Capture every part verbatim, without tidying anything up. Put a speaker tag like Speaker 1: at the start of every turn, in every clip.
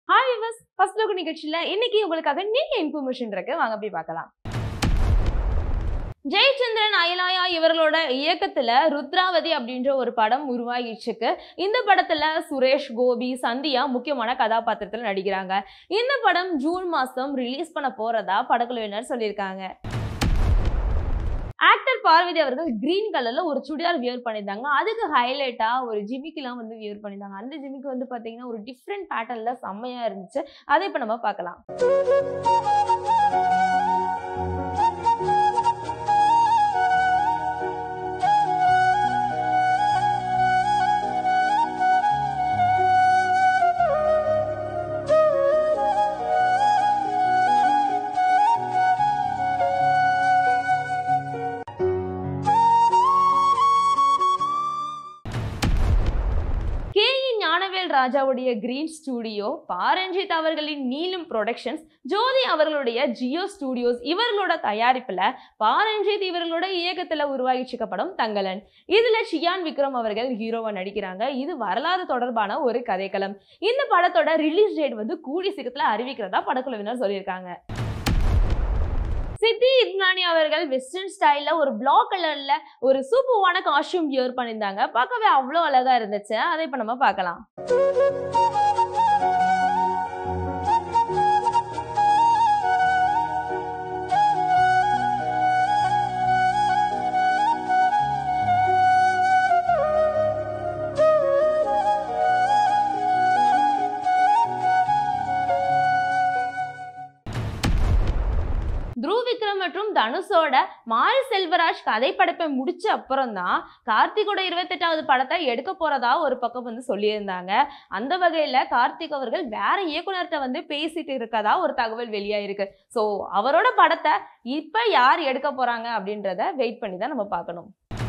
Speaker 1: Hi விவஸ், first look நிகழ்ச்சியில இன்னைக்கு உங்களுக்காக நீங்க இன்ஃபர்மேஷன் இருக்கு, வாங்க போய் பார்க்கலாம். ஜெயச்சந்திரன் அயலாயா இவர்களோட இயக்கத்துல ருத்ராவதி அப்படின்ற ஒரு படம் உருவாகிச்சுக்கு. இந்த படத்துல சுரேஷ் கோபி, சந்தியா முக்கியமான கதாபாத்திரத்துல நடிக்கிறாங்க. இந்த படம் ஜூன் மாசம் ரிலீஸ் பண்ண போறதா படக்குழுவினர் சொல்லியிருக்காங்க. ஆக்டர் பார்வதி அவர்கள் கிரீன் கலர்ல ஒரு சுடிதார் வியர் பண்ணியிருந்தாங்க. அதுக்கு ஹைலைட்டா ஒரு ஜிமிக்கெல்லாம் வந்து வியர் பண்ணியிருந்தாங்க. அந்த ஜிமிக்கு வந்து பாத்தீங்கன்னா ஒரு டிஃப்ரெண்ட் பேட்டர்ன்ல செம்மையா இருந்துச்சு. அதை இப்ப நம்ம பார்க்கலாம். ஞானவேல் ராஜாவுடைய கிரீன் ஸ்டுடியோ, பாரஞ்சித் அவர்களின் நீலம் புரொடக்ஷன்ஸ், ஜோதி அவர்களுடைய ஜியோ ஸ்டுடியோஸ் இவர்களோட தயாரிப்புல பாரஞ்சித் இவர்களோட இயக்கத்துல உருவாகிச்சிக்க படம் தங்கலன். இதுல ஷியான் விக்ரம் அவர்கள் ஹீரோவா நடிக்கிறாங்க. இது வரலாறு தொடர்பான ஒரு கதைக்களம். இந்த படத்தோட ரிலீஸ் டேட் வந்து கூடி சீக்கிரத்துல அறிவிக்கிறதா படக்குழுவினர் சொல்லியிருக்காங்க. சித்தி இத்னானி அவர்கள் வெஸ்டர்ன் ஸ்டைல்ல ஒரு பிளாக் கலர்ல ஒரு சூப்பரான காஸ்டியூம் வியர் பண்ணியிருந்தாங்க. பார்க்கவே அவ்வளோ அழகா இருந்துச்சு. அதை இப்ப நம்ம பார்க்கலாம். த்ருவ் விக்ரம் மற்றும் தனுஷோட மாரி செல்வராஜ் கதை படைப்பை முடிச்ச அப்புறம் தான் கார்த்திகோட இருபத்தி எட்டாவது படத்தை எடுக்க போறதா ஒரு பக்கம் வந்து சொல்லியிருந்தாங்க. அந்த வகையில கார்த்திக் அவர்கள் வேற இயக்குனர்கிட்ட வந்து பேசிட்டு இருக்கதா ஒரு தகவல் வெளியாயிருக்கு. ஸோ அவரோட படத்தை இப்ப யார் எடுக்க போறாங்க அப்படின்றத வெயிட் பண்ணி தான் நம்ம பார்க்கணும்.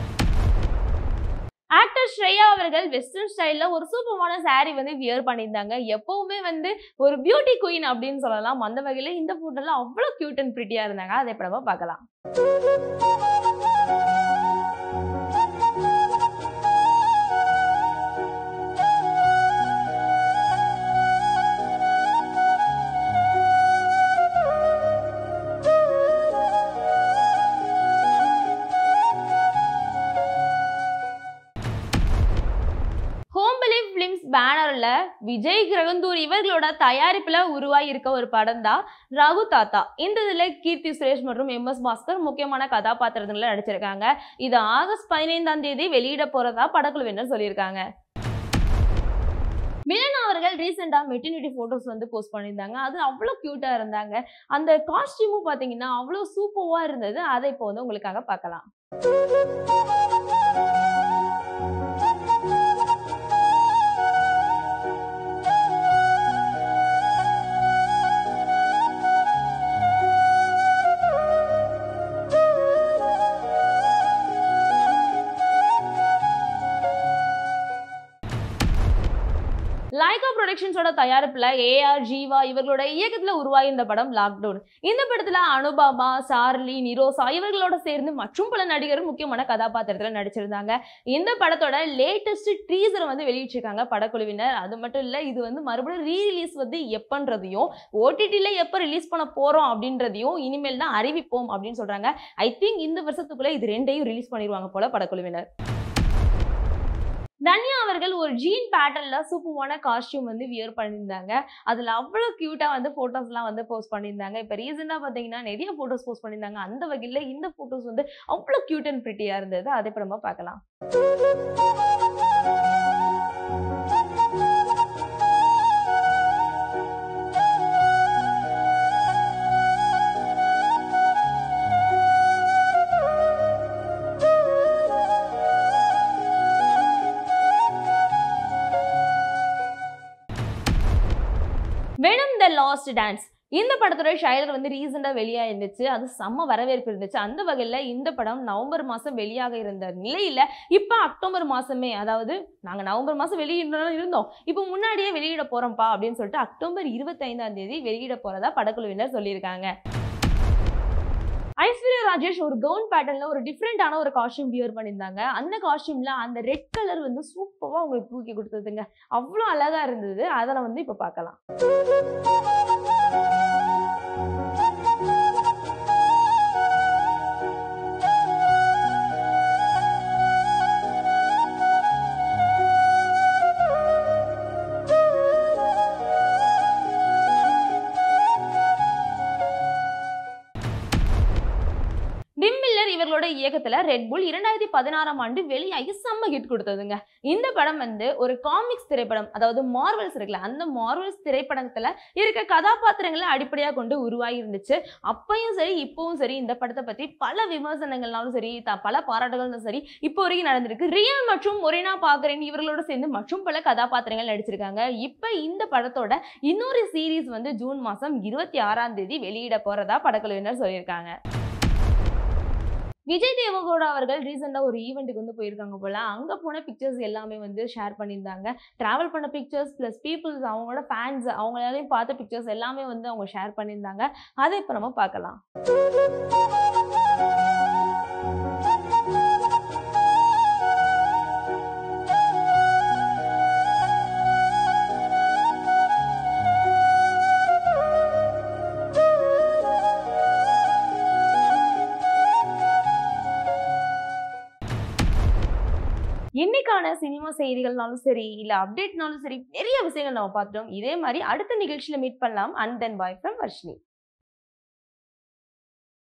Speaker 1: ஆக்டர் ஸ்ரேயா அவர்கள் வெஸ்டர்ன் ஸ்டைல்ல ஒரு சூப்பரான சாரி வந்து வியர் பண்ணியிருந்தாங்க. எப்பவுமே வந்து ஒரு பியூட்டி குயின் அப்படின்னு சொல்லலாம். அந்த வகையில இந்த போட்டோல அவ்வளவு கியூட் அண்ட் பிரிட்டியா இருந்தாங்க. அதை இப்ப நம்ம பார்க்கலாம். பேனர்ல விஜய் கிரகந்தூர் இவர்களோட தயாரிப்புல உருவாகி இருக்க ஒரு படம் தான் ரகு தாத்தா. இந்த இதுல கீர்த்தி சுரேஷ் மற்றும் எம் எஸ் பாஸ்கர் முக்கியமான கதாபாத்திரத்துல நடிச்சிருக்காங்க. இது ஆகஸ்ட் பதினைந்தாம் தேதி வெளியிட போறதா படக்குழுவினர் சொல்லியிருக்காங்க. மிலன் அவர்கள் ரீசெண்டா மெட்டர்னிட்டி போட்டோஸ் வந்து போஸ்ட் பண்ணியிருந்தாங்க. அது அவ்வளவு கியூட்டா இருந்தாங்க. அந்த காஸ்டியூமும் பாத்தீங்கன்னா அவ்வளவு சூப்பரா இருந்தது. அதை இப்போ வந்து உங்களுக்காக பார்க்கலாம். லைகா புரொடக்ஷன்ஸோட தயாரிப்புல ஏஆர் ஜீவா இவர்களோட இயக்கத்துல உருவாகி இந்த படம் லாக்டவுன். இந்த படத்துல அனுபாமா, சார்லி, நிரோசா இவர்களோட சேர்ந்து மற்றும் பல நடிகர்கள் முக்கியமான கதாபாத்திரத்துல நடிச்சிருந்தாங்க. இந்த படத்தோட லேட்டஸ்ட் ட்ரீசரை வந்து வெளியிட்டிருக்காங்க படக்குழுவினர். அது மட்டும் இல்ல, இது வந்து மறுபடியும் ரீ ரிலீஸ் வந்து எப்பன்றதையும் ஓடிடில எப்ப ரிலீஸ் பண்ண போறோம் அப்படின்றதையும் இனிமேல் தான் அறிவிப்போம் அப்படின்னு சொல்றாங்க. ஐ திங்க் இந்த வருஷத்துக்குள்ள இது ரெண்டையும் ரிலீஸ் பண்ணிடுவாங்க போல படக்குழுவினர். தன்யா அவர்கள் ஒரு ஜீன் பேட்டர்ன்ல சூப்பரான காஸ்டியூம் வந்து வியர் பண்ணியிருந்தாங்க. அதுல அவ்வளவு கியூட்டா வந்து போட்டோஸ் எல்லாம் வந்து போஸ்ட் பண்ணியிருந்தாங்க. இப்ப ரீசெண்டா பாத்தீங்கன்னா நிறைய போட்டோஸ் போஸ்ட் பண்ணியிருந்தாங்க. அந்த வகையில இந்த போட்டோஸ் வந்து அவ்வளவு கியூட் அண்ட் பிரிட்டியா இருந்தது. அதை இப்ப நம்ம பார்க்கலாம். வெனம் த லாஸ்ட் டான்ஸ் இந்த படத்தோட ட்ரைலர் வந்து ரீசெண்டா வெளியாக இருந்துச்சு. அது செம்ம வரவேற்பு இருந்துச்சு. அந்த வகையில் இந்த படம் நவம்பர் மாதம் வெளியாக இருந்த நிலையில் இப்போ அக்டோபர் மாதமே, அதாவது நாங்கள் நவம்பர் மாதம் வெளியிட இருந்தோம், இப்போ முன்னாடியே வெளியிட போகிறோம்ப்பா அப்படின்னு சொல்லிட்டு அக்டோபர் இருபத்தைந்தாம் தேதி வெளியிட போகிறதா படக்குழுவினர் சொல்லியிருக்காங்க. ஐஸ்வர்யா ராஜேஷ் ஒரு கவுன் பேட்டர்ன்ல ஒரு டிஃப்ரெண்டான ஒரு காஸ்டியூம் வியர் பண்ணியிருந்தாங்க. அந்த காஸ்டியூம்ல அந்த ரெட் கலர் வந்து சூப்பரா உங்களுக்கு தூக்கி கொடுத்ததுங்க. அவ்வளோ அழகா இருந்தது. அதை வந்து இப்ப பார்க்கலாம். டிம் மில்லர் இவர்களோட இயக்கத்துல ரெட் புல் இரண்டாயிரத்தி பதினாறாம் ஆண்டு வெளியாகி செம்ம ஹிட் கொடுத்ததுங்க. இந்த படம் வந்து ஒரு காமிக்ஸ் திரைப்படம், அதாவது மார்வல்ஸ் இருக்குல்ல, அந்த மார்வல்ஸ் திரைப்படத்துல இருக்க கதாபாத்திரங்களை அடிப்படையா கொண்டு உருவாகி இருந்துச்சு. அப்பயும் சரி இப்பவும் சரி இந்த படத்தை பத்தி பல விமர்சனங்கள்னாலும் சரி, பல பாராட்டுகளும் சரி இப்போ வரைக்கும் நடந்திருக்கு. ரியல் மற்றும் மொரினா பாக்கரேன் இவர்களோட சேர்ந்து மற்றும் பல கதாபாத்திரங்கள் நடிச்சிருக்காங்க. இப்ப இந்த படத்தோட இன்னொரு சீரீஸ் வந்து ஜூன் மாசம் இருபத்தி ஆறாம் தேதி வெளியிட போறதா படக்குழுவினர் சொல்லியிருக்காங்க. விஜய் தேவகவுடா அவர்கள் ரீசெண்டா ஒரு ஈவெண்ட்டுக்கு வந்து போயிருக்காங்க போல. அங்க போன பிக்சர்ஸ் எல்லாமே வந்து ஷேர் பண்ணியிருந்தாங்க. டிராவல் பண்ண பிக்சர்ஸ் பிளஸ் பீப்புள்ஸ், அவங்களோட ஃபேன்ஸ், அவங்களாலையும் பார்த்த பிக்சர்ஸ் எல்லாமே வந்து அவங்க ஷேர் பண்ணியிருந்தாங்க. அதை இப்ப நம்ம பார்க்கலாம். இன்னைக்கான சினிமா செய்திகள்னாலும் சரி, இல்ல அப்டேட்னாலும் சரி, நிறைய விஷயங்கள் நம்ம பார்த்துட்டோம். இதே மாதிரி அடுத்த நிகழ்ச்சியில மீட் பண்ணலாம். And then bye from Varshini.